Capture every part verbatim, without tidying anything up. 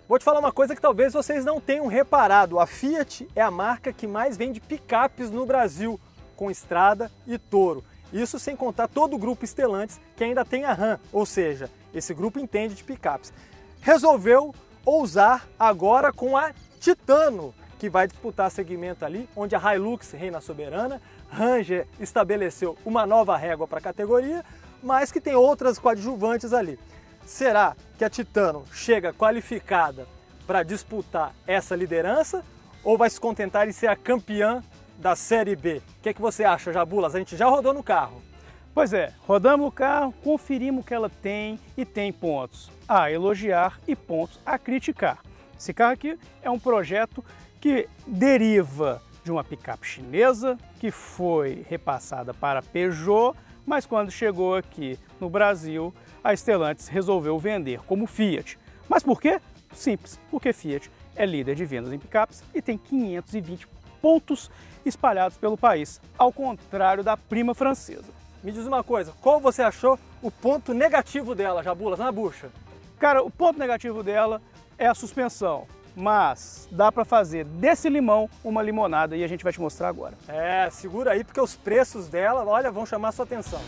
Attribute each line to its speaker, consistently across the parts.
Speaker 1: Vou te falar uma coisa que talvez vocês não tenham reparado. A Fiat é a marca que mais vende picapes no Brasil, com Strada e Toro. Isso sem contar todo o grupo Stellantis, que ainda tem a Ram, ou seja, esse grupo entende de picapes. Resolveu ousar agora com a Titano, que vai disputar segmento ali, onde a Hilux reina soberana, Ranger estabeleceu uma nova régua para a categoria, mas que tem outras coadjuvantes ali. Será que a Titano chega qualificada para disputar essa liderança ou vai se contentar em ser a campeã da Série B? O que é que você acha, Jabulas? A gente já rodou no carro.
Speaker 2: Pois é, rodamos no carro, conferimos o que ela tem e tem pontos a elogiar e pontos a criticar. Esse carro aqui é um projeto que deriva de uma picape chinesa que foi repassada para a Peugeot, mas quando chegou aqui no Brasil, a Stellantis resolveu vender como Fiat. Mas por quê? Simples, porque Fiat é líder de vendas em picapes e tem quinhentos e vinte pontos espalhados pelo país, ao contrário da prima francesa.
Speaker 1: Me diz uma coisa, qual você achou o ponto negativo dela, Jabulas, na bucha?
Speaker 2: Cara, o ponto negativo dela é a suspensão, mas dá para fazer desse limão uma limonada e a gente vai te mostrar agora.
Speaker 1: É, segura aí porque os preços dela, olha, vão chamar a sua atenção.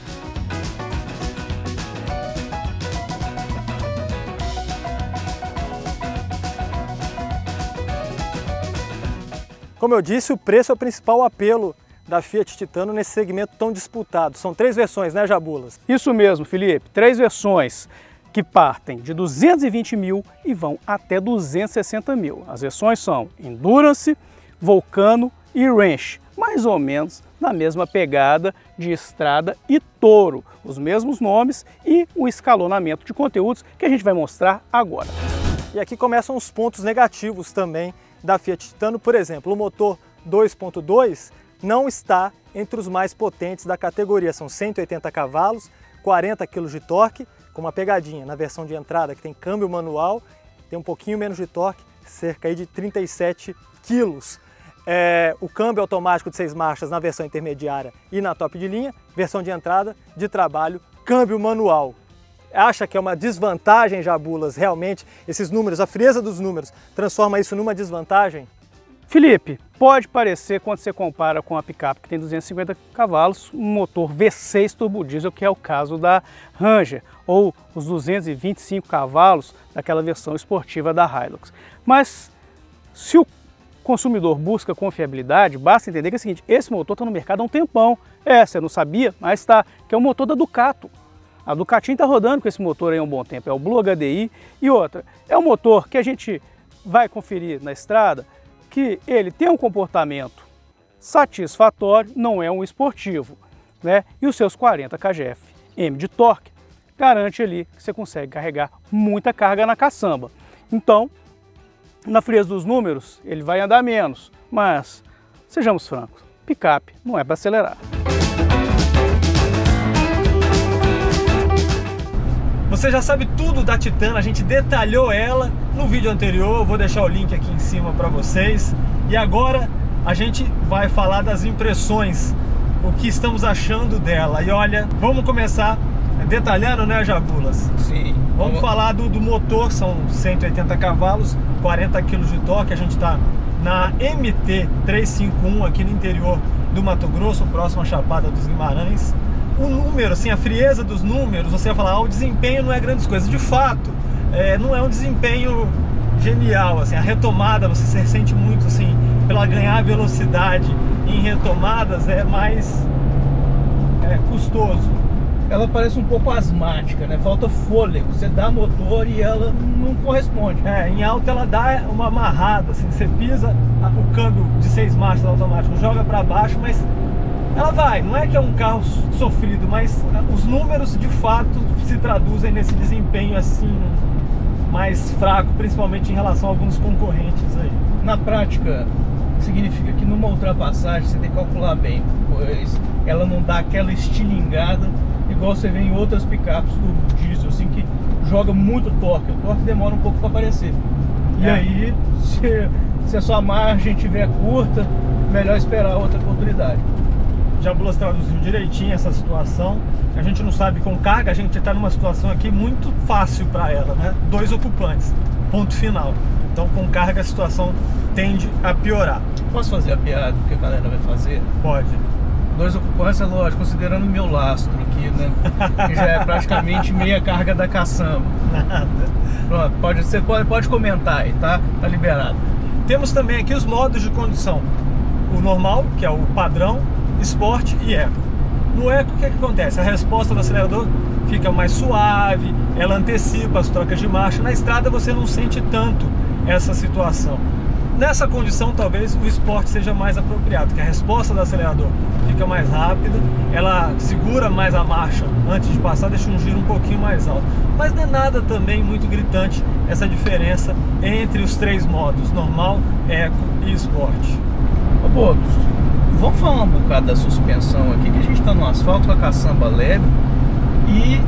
Speaker 1: Como eu disse, o preço é o principal apelo da Fiat Titano nesse segmento tão disputado. São três versões, né, Jabulas?
Speaker 2: Isso mesmo, Felipe. Três versões que partem de duzentos e vinte mil e vão até duzentos e sessenta mil. As versões são Endurance, Vulcano e Ranch, mais ou menos na mesma pegada de Strada e Toro, os mesmos nomes e o escalonamento de conteúdos que a gente vai mostrar agora.
Speaker 1: E aqui começam os pontos negativos também da Fiat Titano. Por exemplo, o motor dois ponto dois não está entre os mais potentes da categoria, são cento e oitenta cavalos, quarenta quilos de torque, com uma pegadinha na versão de entrada que tem câmbio manual, tem um pouquinho menos de torque, cerca aí de trinta e sete quilos. É, o câmbio automático de seis marchas na versão intermediária e na top de linha, versão de entrada, de trabalho, câmbio manual. Acha que é uma desvantagem, Jabulas, realmente, esses números, a frieza dos números, transforma isso numa desvantagem?
Speaker 2: Felipe, pode parecer quando você compara com a picape que tem duzentos e cinquenta cavalos, um motor V seis turbo diesel, que é o caso da Ranger, ou os duzentos e vinte e cinco cavalos daquela versão esportiva da Hilux. Mas se o consumidor busca confiabilidade, basta entender que é o seguinte, esse motor está no mercado há um tempão. É, você não sabia, mas está, que é o motor da Ducato. A Ducati está rodando com esse motor aí há um bom tempo, é o Blue H D I. E outra, é um motor que a gente vai conferir na estrada, que ele tem um comportamento satisfatório, não é um esportivo, né? E os seus quarenta kgf-m de torque garante ali que você consegue carregar muita carga na caçamba. Então, na frieza dos números, ele vai andar menos, mas, sejamos francos, picape não é para acelerar.
Speaker 1: Você já sabe tudo da Titano, a gente detalhou ela no vídeo anterior, vou deixar o link aqui em cima para vocês. E agora a gente vai falar das impressões, o que estamos achando dela. E olha, vamos começar detalhando, né, Jabulas?
Speaker 3: Sim.
Speaker 1: Vamos, vamos falar do, do motor, são cento e oitenta cavalos, quarenta quilos de torque. A gente está na M T trezentos e cinquenta e um aqui no interior do Mato Grosso, próximo à Chapada dos Guimarães. O número, assim, a frieza dos números, você vai falar, ah, o desempenho não é grandes coisas. De fato, é, não é um desempenho genial, assim, a retomada, você se sente muito, assim, pela ganhar velocidade em retomadas, é mais é, custoso.
Speaker 3: Ela parece um pouco asmática, né? Falta fôlego, você dá motor e ela não corresponde.
Speaker 1: É, em alta ela dá uma amarrada, assim, você pisa, o câmbio de seis marchas automático joga para baixo, mas ela vai, não é que é um carro sofrido, mas os números de fato se traduzem nesse desempenho assim mais fraco, principalmente em relação a alguns concorrentes aí.
Speaker 3: Na prática, significa que numa ultrapassagem você tem que calcular bem, pois ela não dá aquela estilingada igual você vê em outras picapes do diesel, assim, que joga muito torque. O torque demora um pouco para aparecer. E é. aí, se, se a sua margem estiver curta, melhor esperar outra oportunidade.
Speaker 1: Jabulas traduziu direitinho essa situação. A gente não sabe com carga, a gente está numa situação aqui muito fácil para ela, né? Dois ocupantes. ponto final. Então com carga a situação tende a piorar.
Speaker 3: Posso fazer a piada que a galera vai fazer?
Speaker 1: Pode.
Speaker 3: Dois ocupantes, é lógico, considerando o meu lastro aqui, né? Que já é praticamente meia carga da caçamba.
Speaker 1: Nada.
Speaker 3: Pronto, pode, você pode, pode comentar aí, tá? Tá liberado.
Speaker 1: Temos também aqui os modos de condução. O normal, que é o padrão, Sport e Eco. No Eco, o que, é que acontece? A resposta do acelerador fica mais suave, ela antecipa as trocas de marcha. Na estrada você não sente tanto essa situação. Nessa condição, talvez o Sport seja mais apropriado, que a resposta do acelerador fica mais rápida, ela segura mais a marcha antes de passar, deixa um giro um pouquinho mais alto. Mas não é nada também muito gritante essa diferença entre os três modos, normal, Eco e Sport.
Speaker 3: Ô Botos, vamos falar um bocado da suspensão aqui, que a gente está no asfalto com a caçamba leve e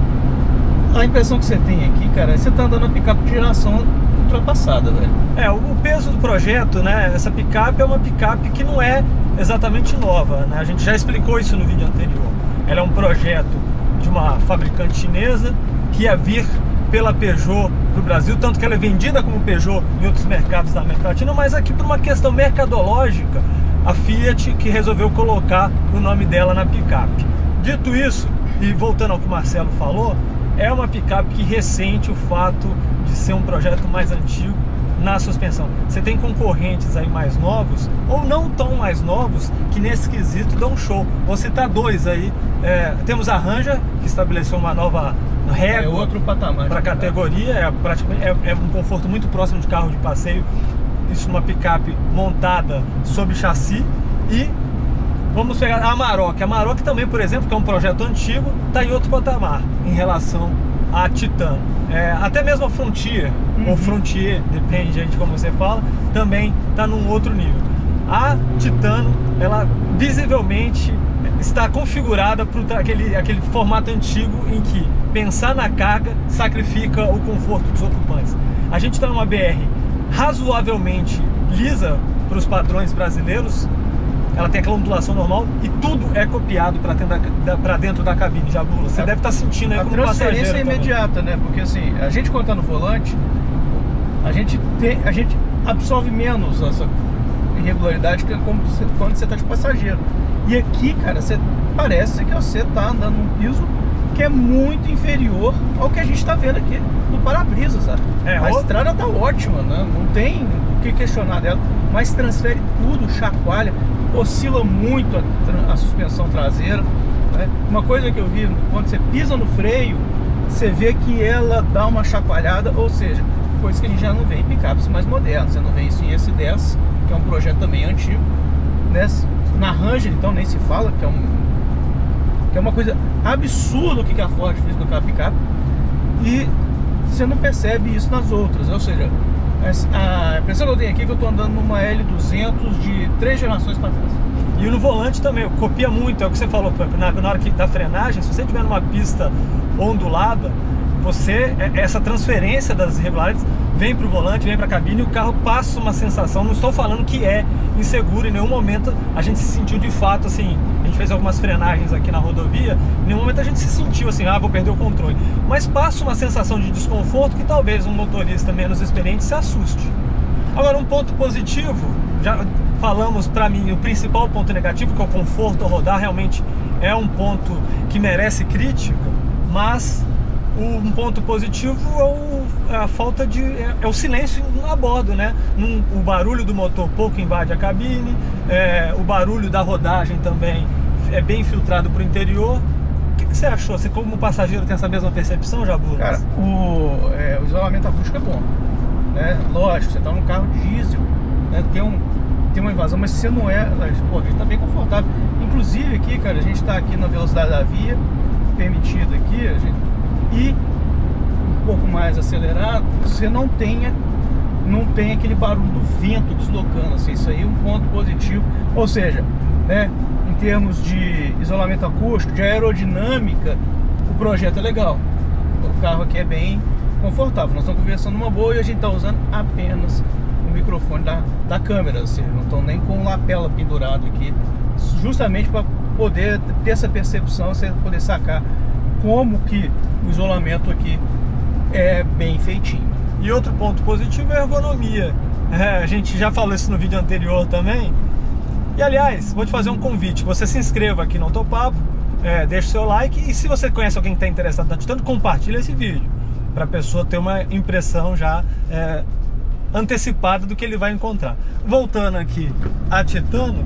Speaker 3: a impressão que você tem aqui, cara, é que você está andando a picape de geração ultrapassada, velho.
Speaker 1: É, o peso do projeto, né, essa picape é uma picape que não é exatamente nova, né? A gente já explicou isso no vídeo anterior. Ela é um projeto de uma fabricante chinesa que ia vir pela Peugeot para o Brasil, tanto que ela é vendida como Peugeot em outros mercados da América Latina, mas aqui por uma questão mercadológica, a Fiat que resolveu colocar o nome dela na picape. Dito isso, e voltando ao que o Marcelo falou, é uma picape que ressente o fato de ser um projeto mais antigo na suspensão. Você tem concorrentes aí mais novos, ou não tão mais novos, que nesse quesito dão show. Vou citar dois aí. É, temos a Ranger, que estabeleceu uma nova régua,
Speaker 3: é outro patamar
Speaker 1: para a categoria, é, praticamente, é, é um conforto muito próximo de carro de passeio. Isso numa picape montada sob chassi. E vamos pegar a Amarok. A Amarok também, por exemplo, que é um projeto antigo, está em outro patamar em relação a Titan. É, até mesmo a Frontier, uhum. ou Frontier, depende de como você fala, também está num outro nível. A Titano, ela visivelmente está configurada para aquele, aquele formato antigo em que pensar na carga sacrifica o conforto dos ocupantes. A gente está numa B R razoavelmente lisa para os padrões brasileiros, ela tem aquela ondulação normal e tudo é copiado para dentro, dentro da cabine, Jabula. Você a, deve estar sentindo aí como passageiro. A transferência é
Speaker 3: imediata, né? Porque assim, a gente quando tá no volante, a gente, tem, a gente absorve menos essa irregularidade que como você, quando você tá de passageiro. E aqui, cara, você, parece que você tá andando num piso que é muito inferior ao que a gente tá vendo aqui no para-brisa, sabe? É, a ou... estrada tá ótima, né? Não tem o que questionar dela, mas transfere tudo, chacoalha, oscila muito a, a suspensão traseira, né? Uma coisa que eu vi, quando você pisa no freio, você vê que ela dá uma chacoalhada, ou seja, coisa que a gente já não vê em picapes mais modernas. Você não vê isso em S dez, que é um projeto também antigo, né? Na Ranger, então, nem se fala, que é, um, que é uma coisa absurda o que a Ford fez com aquela picape, e você não percebe isso nas outras, ou seja, a impressão que eu tenho aqui é que eu estou andando numa L duzentos de três gerações para trás.
Speaker 1: E no volante também, copia muito, é o que você falou, na, na hora que, da frenagem, se você estiver numa pista ondulada, você, essa transferência das irregularidades vem para o volante, vem para a cabine e o carro passa uma sensação, não estou falando que é inseguro, em nenhum momento a gente se sentiu de fato assim, a gente fez algumas frenagens aqui na rodovia, em nenhum momento a gente se sentiu assim, ah, vou perder o controle, mas passa uma sensação de desconforto que talvez um motorista menos experiente se assuste. Agora, um ponto positivo, já falamos para mim o principal ponto negativo, que é o conforto ao rodar, realmente é um ponto que merece crítica, mas um ponto positivo é, o, é a falta de... É, é o silêncio a bordo, né? Num, o barulho do motor pouco invade a cabine, é, o barulho da rodagem também é bem filtrado para o interior. O que, que você achou? Você como passageiro tem essa mesma percepção, Jabula?
Speaker 3: Cara, o, é, o isolamento acústico é bom, né? Lógico, você está num carro diesel, né? Tem, um, tem uma invasão, mas você não é... Pô, a gente está bem confortável. Inclusive aqui, cara, a gente está aqui na velocidade da via, permitida aqui, a gente... e um pouco mais acelerado, você não tenha não tem aquele barulho do vento deslocando, assim, isso aí é um ponto positivo, ou seja, né, em termos de isolamento acústico, de aerodinâmica, o projeto é legal, o carro aqui é bem confortável, nós estamos conversando numa boa e a gente está usando apenas o microfone da, da câmera, ou seja, não estão nem com lapela pendurado aqui, justamente para poder ter essa percepção, você poder sacar como que o isolamento aqui é bem feitinho.
Speaker 1: E outro ponto positivo é a ergonomia. É, a gente já falou isso no vídeo anterior também. E aliás, vou te fazer um convite, você se inscreva aqui no Autopapo, é, deixe seu like, e se você conhece alguém que está interessado na Titano, compartilha esse vídeo, para a pessoa ter uma impressão já é, antecipada do que ele vai encontrar. Voltando aqui a Titano,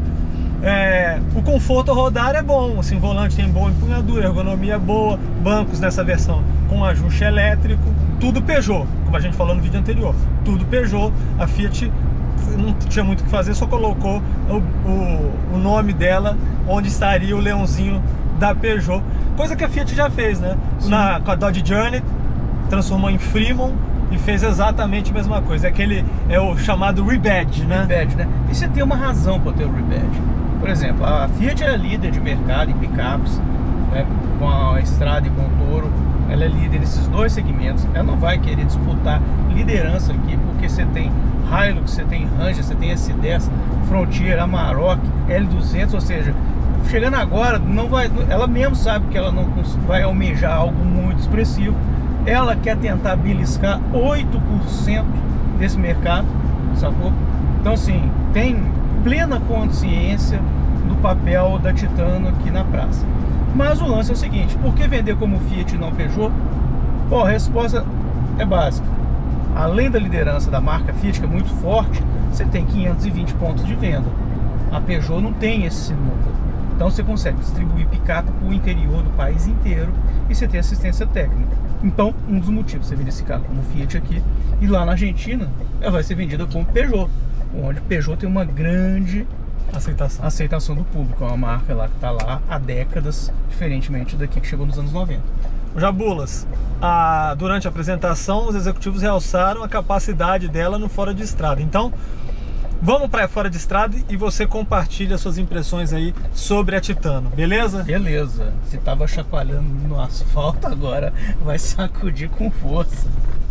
Speaker 1: é, o conforto ao rodar é bom, assim, o volante tem boa empunhadura, ergonomia boa, bancos nessa versão com ajuste elétrico, tudo Peugeot, como a gente falou no vídeo anterior, tudo Peugeot. A Fiat não tinha muito o que fazer, só colocou o, o, o nome dela onde estaria o leãozinho da Peugeot, coisa que a Fiat já fez, né? Na, com a Dodge Journey, transformou em Fremont e fez exatamente a mesma coisa. Aquele é o chamado rebadge, né?
Speaker 3: Rebadge, né? E você tem uma razão para ter o rebadge. Por exemplo, a Fiat é líder de mercado em picapes, né? Com a Strada e com o Toro, ela é líder nesses dois segmentos. Ela não vai querer disputar liderança aqui, porque você tem Hilux, você tem Ranger, você tem S dez, Frontier, Amarok, L duzentos, ou seja, chegando agora, não vai, ela mesmo sabe que ela não vai almejar algo muito expressivo. Ela quer tentar beliscar oito por cento desse mercado, sacou? Então assim, tem plena consciência do papel da Titano aqui na praça. Mas o lance é o seguinte, por que vender como Fiat e não Peugeot? Pô, a resposta é básica. Além da liderança da marca Fiat, que é muito forte, você tem quinhentos e vinte pontos de venda. A Peugeot não tem esse número. Então você consegue distribuir picape para o interior do país inteiro e você tem assistência técnica. Então, um dos motivos você vende esse carro como Fiat aqui, e lá na Argentina ela vai ser vendida como Peugeot, onde Peugeot tem uma grande aceitação, aceitação do público. É uma marca lá que está lá há décadas, diferentemente daqui que chegou nos anos noventa.
Speaker 1: Jabulas, a, durante a apresentação os executivos realçaram a capacidade dela no fora de estrada. Então, vamos para fora de estrada e você compartilha suas impressões aí sobre a Titano, beleza?
Speaker 3: Beleza. Se tava chacoalhando no asfalto, agora vai sacudir com força.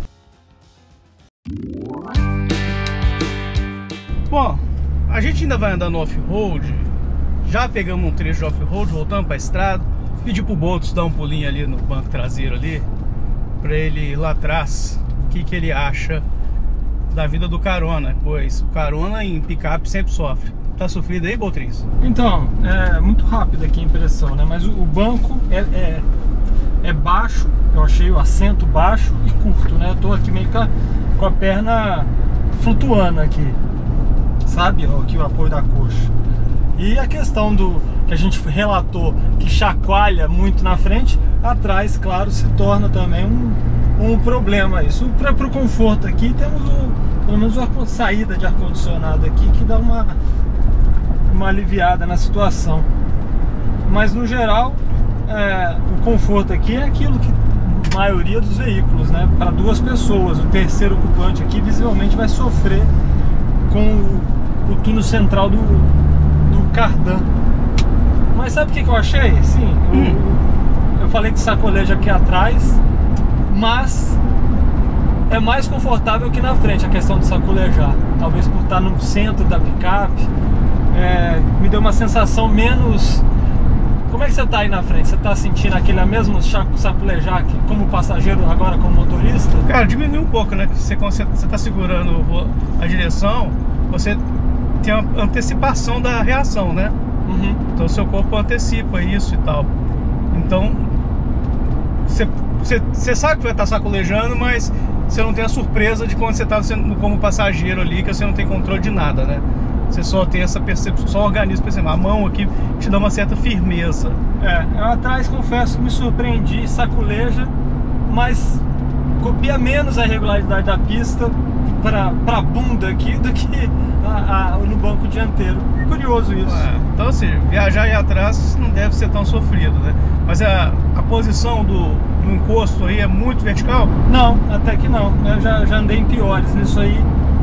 Speaker 3: Bom, a gente ainda vai andar no off-road. Já pegamos um trecho de off-road, voltamos para a estrada. Pedi pro Boltz dar um pulinho ali no banco traseiro ali, para ele ir lá atrás, o que, que ele acha da vida do carona, pois o carona em picape sempre sofre. Tá sofrido aí, Boltz?
Speaker 1: Então, é muito rápido aqui a impressão, né? Mas o, o banco é, é, é baixo, eu achei o assento baixo e curto, né? Eu tô aqui meio com a, com a perna flutuando aqui, sabe? Aqui o apoio da coxa. E a questão do que a gente relatou, que chacoalha muito na frente, atrás, claro, se torna também um, um problema isso. Para o conforto aqui, temos o, pelo menos uma saída de ar-condicionado aqui que dá uma, uma aliviada na situação. Mas no geral, é, o conforto aqui é aquilo que a maioria dos veículos, né? Para duas pessoas, o terceiro ocupante aqui visivelmente vai sofrer com o, o túnel central do, do cardan. Mas sabe o que, que eu achei? Sim, hum. eu, eu falei que sacoleja aqui atrás, mas é mais confortável que na frente a questão de sacolejar. Talvez por estar no centro da picape, é, me deu uma sensação menos... Como é que você está aí na frente? Você está sentindo aquele mesmo sacolejar aqui, como passageiro, agora como motorista?
Speaker 3: Cara, diminui um pouco, né? Você, quando você está segurando a direção, você tem uma antecipação da reação, né? Uhum. Então o seu corpo antecipa isso e tal. Então você, você, você sabe que vai estar sacolejando, mas você não tem a surpresa de quando você está como passageiro ali, que você não tem controle de nada, né? Você só tem essa percepção, só o organismo percebe. A mão aqui te dá uma certa firmeza.
Speaker 1: É, eu atrás confesso que me surpreendi, sacoleja, mas copia menos a regularidade da pista para a bunda aqui do que a, a, no banco dianteiro. Curioso isso.
Speaker 3: É, então assim, viajar aí atrás não deve ser tão sofrido, né? Mas a, a posição do, do encosto aí é muito vertical?
Speaker 1: Não, até que não. Eu já, já andei em piores. Nisso aí,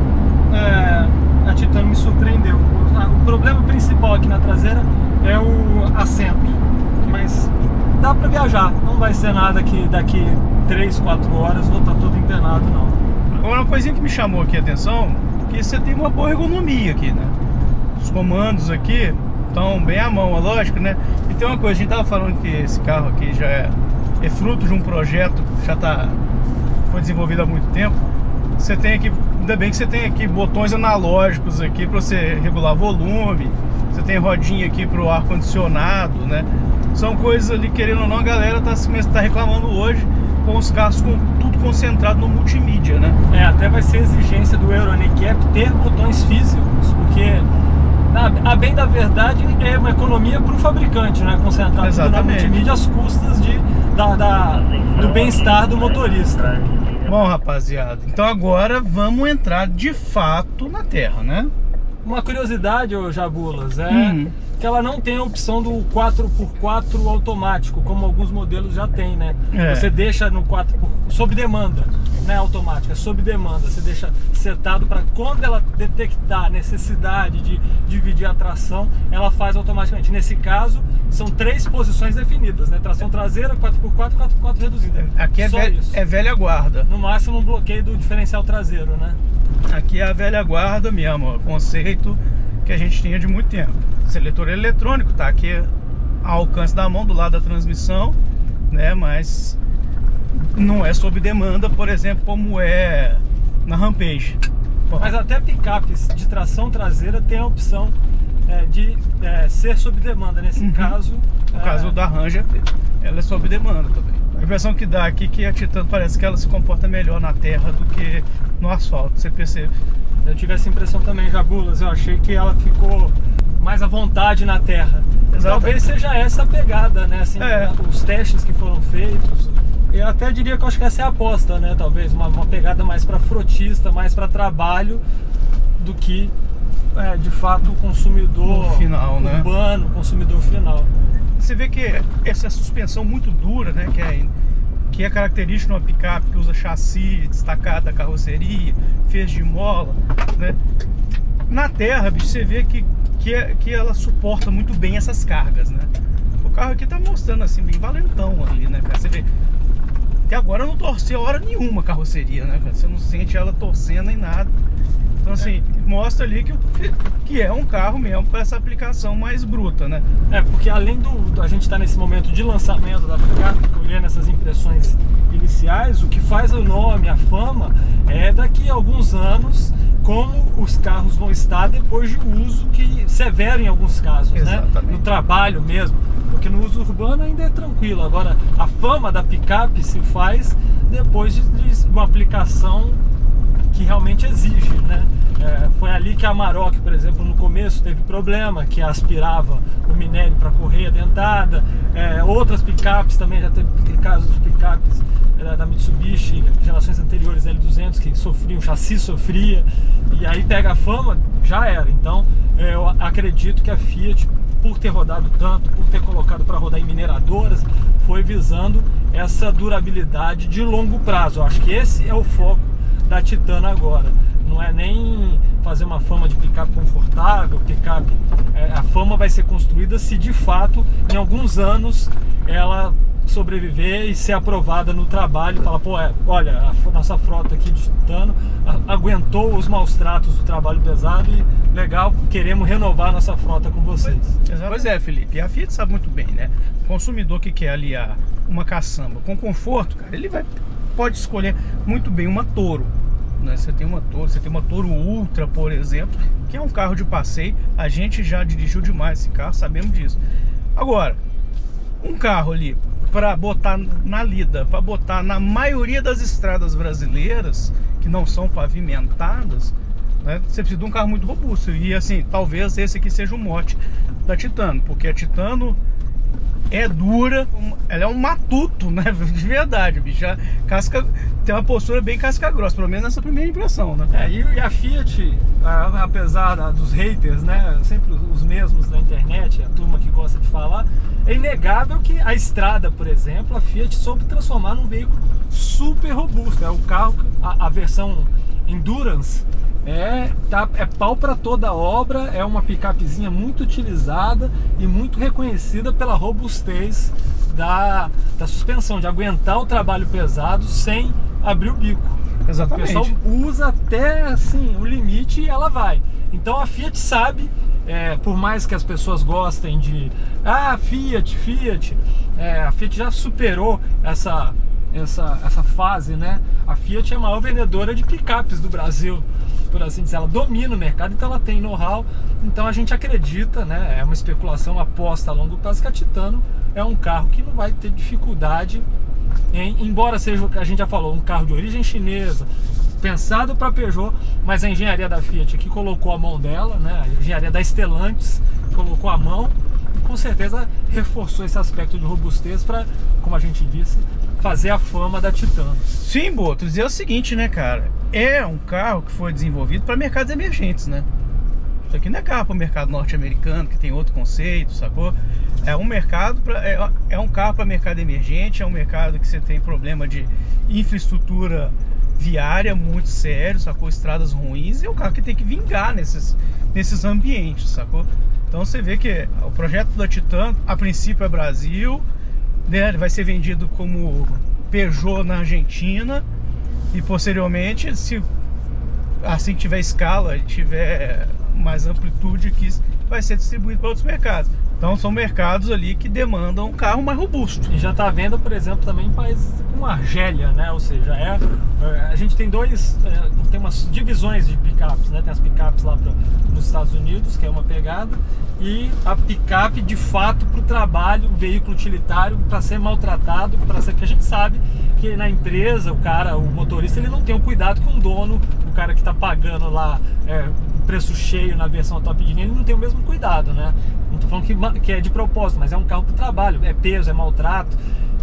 Speaker 1: é, a Titano me surpreendeu. O, o problema principal aqui na traseira é o assento. Mas dá para viajar. Não vai ser nada que daqui três, quatro horas vou estar todo empenado, não.
Speaker 3: Agora, uma coisinha que me chamou aqui a atenção, que você tem uma boa ergonomia aqui, né? Os comandos aqui estão bem à mão, é lógico, né? E tem uma coisa, a gente tava falando que esse carro aqui já é, é fruto de um projeto que já tá, foi desenvolvido há muito tempo. Você tem aqui, ainda bem que você tem aqui botões analógicos aqui para você regular volume. Você tem rodinha aqui para o ar condicionado, né? São coisas ali, querendo ou não, a galera tá, tá reclamando hoje com os carros com tudo concentrado no multimídia, né?
Speaker 1: É, até vai ser exigência do Euro N C A P ter botões físicos, porque a, a bem da verdade é uma economia para o fabricante, né? Concentrar tudo na multimídia às custas de, da, da, do bem-estar do motorista.
Speaker 3: Bom, rapaziada, então agora vamos entrar de fato na terra, né?
Speaker 1: Uma curiosidade, ô Jabulas, é
Speaker 3: Hum.
Speaker 1: que ela não tem a opção do quatro por quatro automático, como alguns modelos já tem, né?
Speaker 3: É.
Speaker 1: Você deixa no quatro por quatro, sob demanda, não é automático, é sob demanda. Você deixa setado para quando ela detectar a necessidade de dividir a tração, ela faz automaticamente. Nesse caso, são três posições definidas, né? Tração traseira, quatro por quatro, quatro por quatro reduzida.
Speaker 3: Aqui é,
Speaker 1: Só
Speaker 3: velha,
Speaker 1: isso.
Speaker 3: é velha guarda.
Speaker 1: No máximo um bloqueio do diferencial traseiro, né?
Speaker 3: Aqui é a velha guarda mesmo, ó, conceito que a gente tinha de muito tempo. Seletor eletrônico tá aqui ao alcance da mão do lado da transmissão, né? Mas não é sob demanda, por exemplo, como é na Rampage. Bom,
Speaker 1: Mas até picapes de tração traseira tem a opção é, de é, ser sob demanda. Nesse
Speaker 3: Uhum.
Speaker 1: caso,
Speaker 3: no
Speaker 1: é,
Speaker 3: caso da Ranger, ela é sob demanda também. A impressão que dá aqui é que a Titan parece que ela se comporta melhor na terra do que no asfalto, você percebe?
Speaker 1: eu tive essa impressão também, Jabulas. Eu achei que ela ficou mais à vontade na terra.
Speaker 3: Exatamente.
Speaker 1: Talvez seja essa a pegada, né? Assim,
Speaker 3: É.
Speaker 1: né? Os testes que foram feitos. Eu até diria que eu acho que essa é a aposta, né? Talvez uma, uma pegada mais para frotista, mais para trabalho, do que é, de fato o consumidor
Speaker 3: O final, né?
Speaker 1: urbano, o consumidor final.
Speaker 3: Você vê que essa suspensão muito dura, né, que é, que é característica de uma picape que usa chassi destacado da carroceria, fez de mola, né? Na terra, bicho, você vê que, que, é, que ela suporta muito bem essas cargas, né? O carro aqui tá mostrando assim, bem valentão ali, né, cara? Você vê, até agora não torceu hora nenhuma a carroceria, né, cara? Você não sente ela torcendo nem nada. Então assim, é. mostra ali que, que é um carro mesmo para essa aplicação mais bruta, né?
Speaker 1: É, porque além do, do a gente estar tá nesse momento de lançamento da picape, colhendo essas impressões iniciais, o que faz o nome, a fama, é daqui a alguns anos como os carros vão estar depois de uso que severo em alguns casos,
Speaker 3: Exatamente.
Speaker 1: né? No trabalho mesmo, porque no uso urbano ainda é tranquilo. Agora, a fama da picape se faz depois de, de uma aplicação que realmente exige, né? É, foi ali que a Amarok, por exemplo, no começo teve problema, que aspirava o minério para correia dentada. É, outras picapes também, já teve casos de picapes é, da Mitsubishi, gerações anteriores L duzentos, que sofriam, o chassi sofria, e aí pega a fama, já era. Então é, eu acredito que a Fiat, por ter rodado tanto, por ter colocado para rodar em mineradoras, foi visando essa durabilidade de longo prazo. Eu acho que esse é o foco da Titan agora. Não é nem fazer uma fama de picape confortável, picape. É, a fama vai ser construída se de fato, em alguns anos, ela sobreviver e ser aprovada no trabalho e falar, pô, é, olha, a nossa frota aqui de Titano aguentou os maus tratos do trabalho pesado e legal, queremos renovar a nossa frota com vocês.
Speaker 3: Pois é, Felipe, e a Fiat sabe muito bem, né? O consumidor que quer aliar uma caçamba com conforto, cara, ele vai, pode escolher muito bem uma Toro, né? Você tem uma Toro, você tem uma Toro Ultra, por exemplo, que é um carro de passeio. A gente já dirigiu demais esse carro, sabemos disso. Agora, um carro ali para botar na lida, para botar na maioria das estradas brasileiras que não são pavimentadas, né, você precisa de um carro muito robusto. E assim, talvez esse aqui seja o mote da Titano, porque a Titano é dura, ela é um matuto, né? De verdade, bicho. A casca tem uma postura bem casca grossa, pelo menos nessa primeira impressão, né?
Speaker 1: É, e a Fiat, apesar dos haters, né? Sempre os mesmos na internet, a turma que gosta de falar, é inegável que a estrada, por exemplo, a Fiat soube transformar num veículo super robusto. É o carro, a, a versão Endurance, É, tá, é pau para toda obra, é uma picapezinha muito utilizada e muito reconhecida pela robustez da, da suspensão, de aguentar o trabalho pesado sem abrir o bico.
Speaker 3: Exatamente.
Speaker 1: O pessoal usa até assim, o limite e ela vai. Então a Fiat sabe, é, por mais que as pessoas gostem de ah, Fiat, Fiat, é, a Fiat já superou essa essa, essa fase, né? A Fiat é a maior vendedora de picapes do Brasil, por assim dizer. Ela domina o mercado, então ela tem know-how. Então a gente acredita, né? É uma especulação, uma aposta a longo prazo, que a Titano é um carro que não vai ter dificuldade em, embora seja o que a gente já falou, um carro de origem chinesa, pensado para Peugeot, mas a engenharia da Fiat que colocou a mão dela, né? A engenharia da Stellantis colocou a mão e com certeza reforçou esse aspecto de robustez para, como a gente disse, fazer a fama da Titano.
Speaker 3: Sim, Boto, dizer o seguinte, né, cara? É um carro que foi desenvolvido para mercados emergentes, né? Isso aqui não é carro para o mercado norte-americano, que tem outro conceito, sacou? É um mercado pra, é, é um carro para mercado emergente, é um mercado que você tem problema de infraestrutura viária muito sério, sacou? Estradas ruins, e é um carro que tem que vingar nesses, nesses ambientes, sacou? Então você vê que o projeto da Titano, a princípio é Brasil, né? Ele vai ser vendido como Peugeot na Argentina, e posteriormente, se assim que tiver escala e tiver mais amplitude, que vai ser distribuído para outros mercados. Então são mercados ali que demandam um carro mais robusto.
Speaker 1: E já está vendo, por exemplo, também em países como a Argélia, né? Ou seja, é, a gente tem dois, é, tem umas divisões de picapes, né? Tem as picapes lá pra, nos Estados Unidos, que é uma pegada, e a picape de fato para o trabalho, veículo utilitário, para ser maltratado, para ser que a gente sabe que na empresa o cara, o motorista, ele não tem o cuidado que um dono, o cara que está pagando lá é, preço cheio na versão top de linha, ele não tem o mesmo cuidado, né? Não tô falando que, que é de propósito, mas é um carro para trabalho, é peso, é maltrato.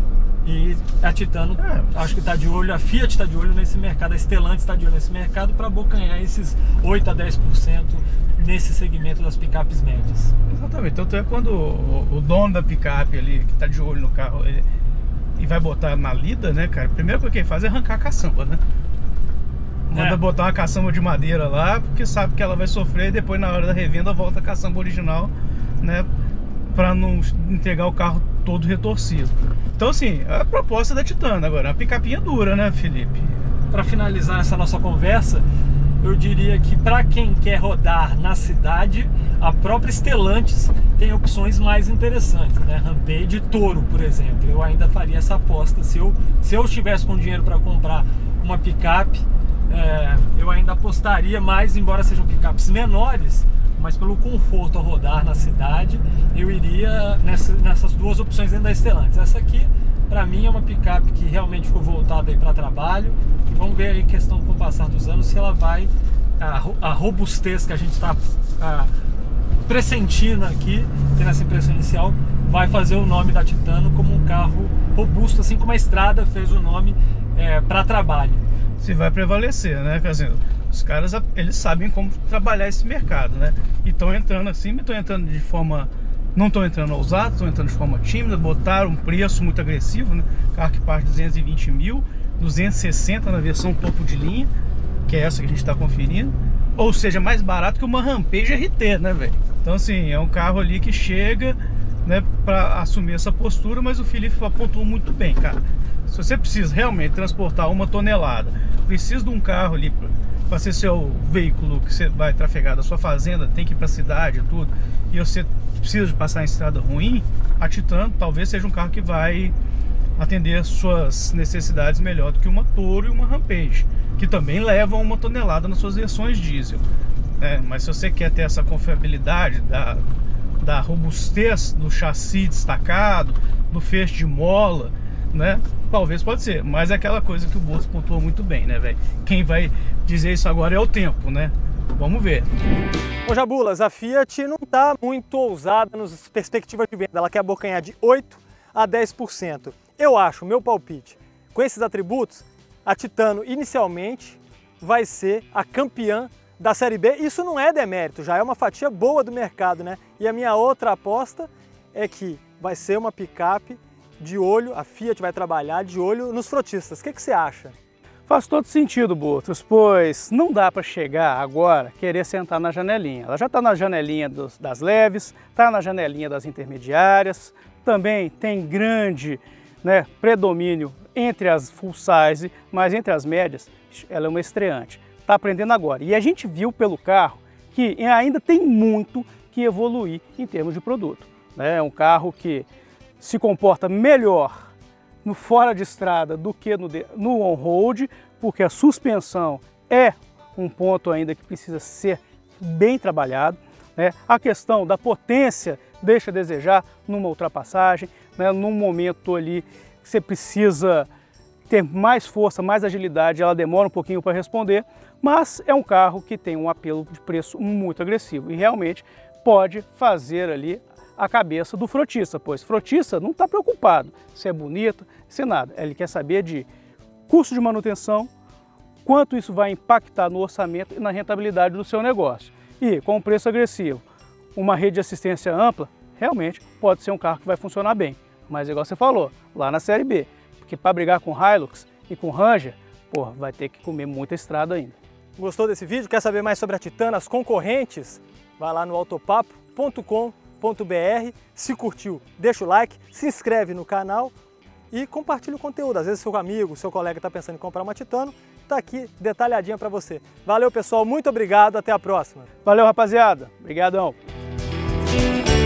Speaker 1: E a Titano, é, acho que está de olho, a Fiat está de olho nesse mercado, a Stellantis está de olho nesse mercado para abocanhar esses oito a dez por cento nesse segmento das picapes médias.
Speaker 3: Exatamente, tanto é quando o, o dono da picape ali, que está de olho no carro, ele, e vai botar na lida, né, cara? A primeira coisa que ele faz é arrancar a caçamba, né? Manda é. botar uma caçamba de madeira lá, porque sabe que ela vai sofrer, e depois na hora da revenda volta a caçamba original, né? Para não entregar o carro todo retorcido. Então assim, a proposta da Titano agora, uma picapinha dura, né, Felipe?
Speaker 1: Para finalizar essa nossa conversa, eu diria que para quem quer rodar na cidade, a própria Stellantis tem opções mais interessantes, né? Rampage e Toro, por exemplo. Eu ainda faria essa aposta. Se eu, se eu estivesse com dinheiro para comprar uma picape, é, eu ainda apostaria mais, embora sejam picapes menores, mas pelo conforto ao rodar na cidade, eu iria nessa, nessas duas opções dentro da Stellantis. Essa aqui, para mim, é uma picape que realmente ficou voltada para trabalho. E vamos ver aí, questão com o passar dos anos, se ela vai, a, a robustez que a gente está pressentindo aqui, tendo essa impressão inicial, vai fazer o nome da Titano como um carro robusto, assim como a Estrada fez o nome é, para trabalho.
Speaker 3: Se vai prevalecer, né, Casinho? Os caras, eles sabem como trabalhar esse mercado, né? E estão entrando assim, estão entrando de forma... Não estão entrando ousados, estão entrando de forma tímida, botaram um preço muito agressivo, né? Carro que parte de duzentos e vinte mil, duzentos e sessenta na versão topo de linha, que é essa que a gente está conferindo. Ou seja, mais barato que uma Rampage R T, né, velho? Então, assim, é um carro ali que chega, né, para assumir essa postura, mas o Felipe apontou muito bem, cara. Se você precisa realmente transportar uma tonelada, precisa de um carro ali para ser seu veículo que você vai trafegar da sua fazenda, tem que ir para a cidade e tudo, e você precisa de passar em estrada ruim, a Titano talvez seja um carro que vai atender suas necessidades melhor do que uma Toro e uma Rampage, que também levam uma tonelada nas suas versões diesel, né? Mas se você quer ter essa confiabilidade da, da robustez do chassi destacado, do feixe de mola, né? Talvez pode ser, mas é aquela coisa que o Boto pontuou muito bem, né, velho? Quem vai dizer isso agora é o tempo, né? Vamos ver.
Speaker 1: Ô Jabulas, a Fiat não está muito ousada nas perspectivas de venda. Ela quer abocanhar de oito a dez por cento. Eu acho, meu palpite, com esses atributos, a Titano inicialmente vai ser a campeã da Série B. Isso não é demérito, já é uma fatia boa do mercado, né? E a minha outra aposta é que vai ser uma picape de olho, a Fiat vai trabalhar de olho nos frotistas. O que, que você acha?
Speaker 2: Faz todo sentido, Botos, pois não dá para chegar agora querer sentar na janelinha. Ela já está na janelinha dos, das leves, está na janelinha das intermediárias, também tem grande, né, predomínio entre as full size, mas entre as médias ela é uma estreante. Está aprendendo agora. E a gente viu pelo carro que ainda tem muito que evoluir em termos de produto. É um carro que se comporta melhor no fora de estrada do que no, no on-road, porque a suspensão é um ponto ainda que precisa ser bem trabalhado, né? A questão da potência deixa a desejar numa ultrapassagem, né? Num momento ali que você precisa ter mais força, mais agilidade, ela demora um pouquinho para responder, mas é um carro que tem um apelo de preço muito agressivo e realmente pode fazer ali a cabeça do frotista, pois frotista não está preocupado se é bonito, se é nada, ele quer saber de custo de manutenção, quanto isso vai impactar no orçamento e na rentabilidade do seu negócio. E com um preço agressivo, uma rede de assistência ampla, realmente pode ser um carro que vai funcionar bem, mas igual você falou, lá na série B, porque para brigar com Hilux e com Ranger, pô, vai ter que comer muita estrada ainda.
Speaker 1: Gostou desse vídeo? Quer saber mais sobre a Titan, as concorrentes? Vai lá no autopapo ponto com ponto br. Se curtiu, deixa o like, se inscreve no canal e compartilha o conteúdo. Às vezes seu amigo, seu colega está pensando em comprar uma Titano, tá aqui detalhadinha para você. Valeu, pessoal, muito obrigado, até a próxima.
Speaker 2: Valeu, rapaziada. Obrigadão.